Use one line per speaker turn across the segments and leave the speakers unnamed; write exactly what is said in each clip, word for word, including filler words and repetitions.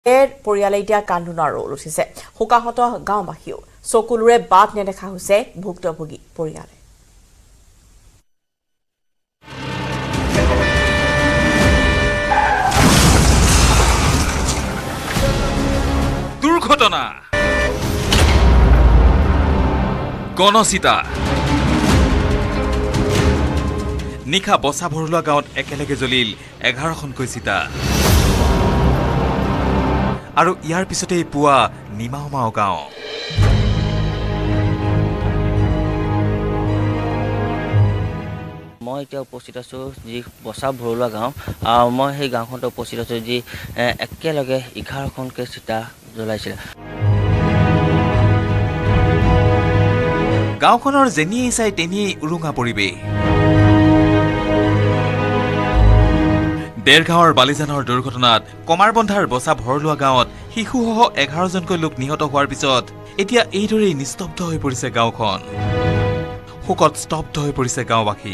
এৰ পৰিয়ালে এতিয়া কান্দোনৰ ৰোল উঠিছে হুকাহত গাঁওবাসীও চকুলুৰে বাট নেদেখা হৈছে ভুক্তভোগী পৰিয়ালে
দুৰ্ঘটনা গণচিতা নিখা বসা ভৰুৱা গাঁৱত একেলগে জ্বলিল এঘাৰখনকৈ চিতা আৰু ইয়াৰ পিছতেই পুৱা নিমাওমাও গাঁও
মই এতিয়া উপস্থিত আছো যি বসা ভৰুৱা গাঁও মই সেই গাঁওখনত উপস্থিত আছো যি একেলগে এঘাৰখনকৈ চিতা জ্বলাইছিল
গাঁওখনৰ যেনিয়েই চাই তেনিয়েই উৰুঙা পৰিৱেশ দেৰগাঁৱৰ বালিজানৰ দুৰ্ঘটনাত কমাৰবন্ধাৰ বসা ভৰলুৱা গাঁৱত শিশুসহ এঘাৰজনকৈ লোক নিহত হোৱাৰ পিছত এতিয়া এইদৰেই নিস্তব্ধ হৈ পৰিছে গাঁওখন শোকত স্তব্ধ হৈ পৰিছে গাঁওবাসী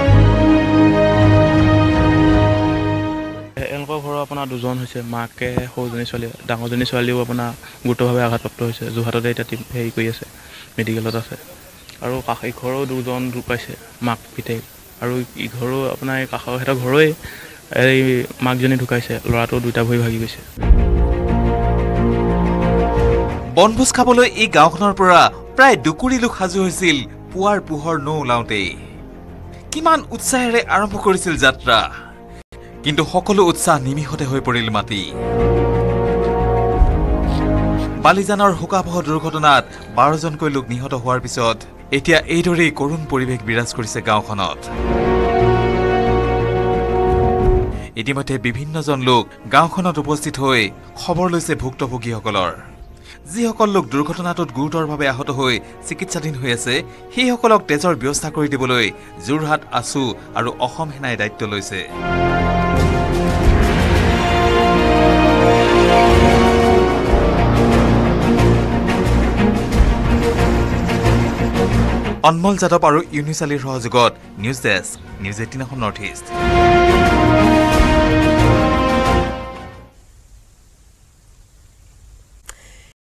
এওঁলোকৰ ঘৰৰ আপোনাৰ দুজন হৈছে মাকে সৰুজনী ছোৱালী ডাঙৰজনী ছোৱালীও আপোনাৰ গুৰুতৰভাৱে আঘাতপ্ৰাপ্ত হৈছে যোৰহাটতে এতিয়া হেৰি কৰি আছে মেডিকেলত আছে আৰু কাষ ইঘৰো দুজন ঢুকাইছে মাক পিতেক আৰু ইঘৰো আপোনাৰ এই কাষৰ সিহঁতৰ ঘৰই এই মাকজনী ঢুকাইছে ল'ৰাটো দুটা ভৰি ভাগি গৈছে
বনভোজ খাবলৈ এই গাঁওখনৰ পৰা প্ৰায় দুকুৰি লোক সাজু হৈছিল পুৱাৰ পোহৰ নৌ ওলাওঁতেই কিমান উৎসাহেৰে আৰম্ভ কৰিছিল যাত্ৰা কিন্তু সকলো উৎসাহ নিমিষতে হৈ পৰিল মাটি বালিজানৰ হুকাবহ দুৰ্ঘটনাত বাৰজনকৈ লোক নিহত হোৱাৰ পিছত এতিয়া এইদৰেই কৰুণ পৰিৱেশ বিৰাজ কৰিছে গাঁওখনত ইতিমধ্যে বিভিন্নজন লোক গাঁওখনত উপস্থিত হৈ খবৰ লৈছে ভুক্তভোগীসকলৰ যিসকল লোক দুৰ্ঘটনাটোত গুৰুতৰভাৱে আহত হৈ চিকিৎসাধীন হৈ আছে সেইসকলক তেজৰ ব্যৱস্থা কৰি দিবলৈ যোৰহাট আছু আৰু অসম সেনাই দায়িত্ব লৈছে অনমল যাদৱ আৰু ইউনিচালিৰ সহযোগত news desk news eighteen Assam north east